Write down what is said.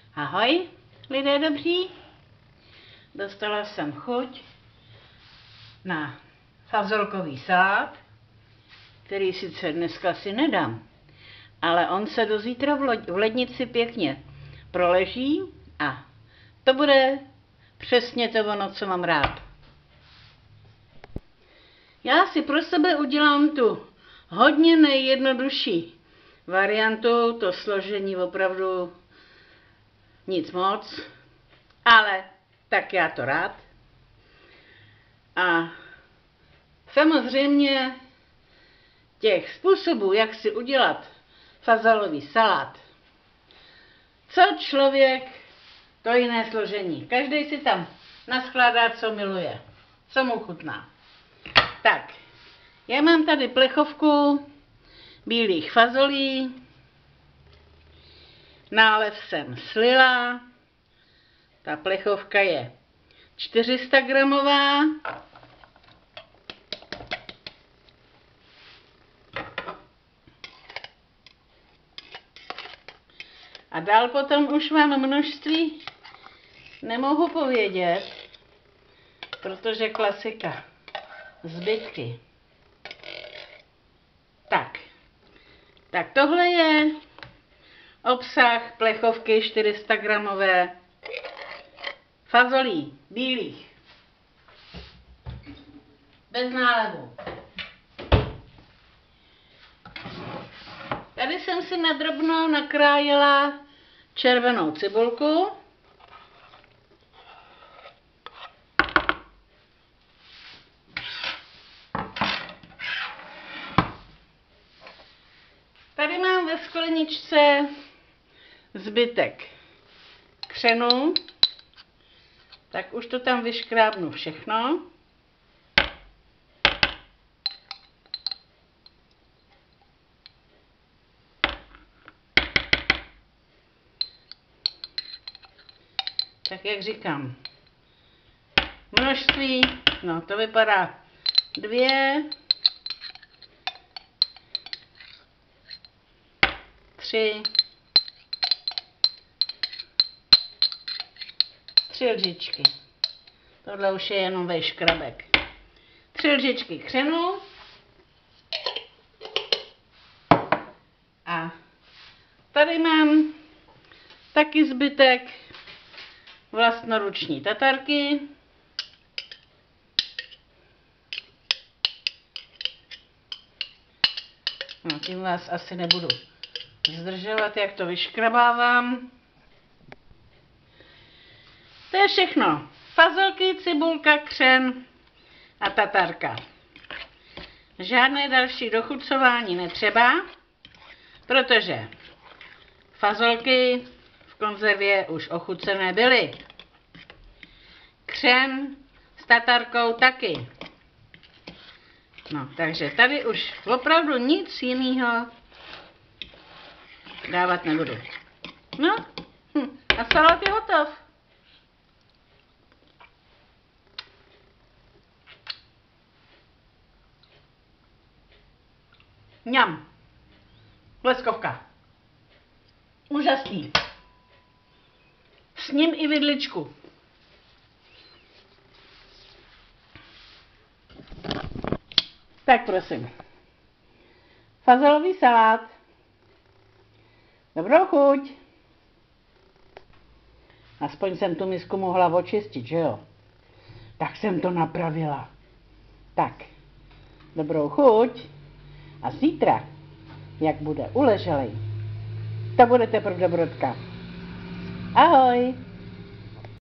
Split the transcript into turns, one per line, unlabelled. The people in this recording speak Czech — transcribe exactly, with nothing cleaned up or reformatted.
Ahoj, lidé dobří. Dostala jsem chuť na fazolkový salát, který sice dneska si nedám, ale on se do zítra v lednici pěkně proleží a to bude přesně to ono, co mám rád. Já si pro sebe udělám tu hodně nejjednodušší variantu, to složení opravdu nic moc, ale tak já to rád. A samozřejmě těch způsobů, jak si udělat fazolový salát, co člověk, to jiné složení. Každý si tam naskládá, co miluje, co mu chutná. Tak, já mám tady plechovku bílých fazolí, nálev jsem slila, ta plechovka je čtyři sta gramová. A dál potom už mám množství, nemohu povědět, protože klasika, zbytky. Tak, tak tohle je obsah plechovky čtyři sta gramové fazolí bílých, bez nálevu. Tady jsem si nadrobno nakrájela červenou cibulku. Tady mám ve skleničce zbytek křenu, tak už to tam vyškrábnu všechno. Tak jak říkám, množství, no to vypadá dvě, tři, tři lžičky. Tohle už je jenom vejškrabek. Tři lžičky křenu a tady mám taky zbytek vlastnoruční tatarky. No, tím vás asi nebudu zdržovat, jak to vyškrabávám. To je všechno. Fazolky, cibulka, křen a tatarka. Žádné další dochucování netřeba, protože fazolky v konzervě už ochucené byly. Křen s tatarkou taky. No, takže tady už opravdu nic jiného dávat nebudu. No, hm, a salát je hotov. Mňam. Bleskovka. Úžasný. S ním i vidličku. Tak prosím. Fazolový salát. Dobrou chuť. Aspoň jsem tu misku mohla očistit, že jo? Tak jsem to napravila. Tak. Dobrou chuť. A zítra, jak bude uleželej, to bude teprve dobrodka. Ahoj!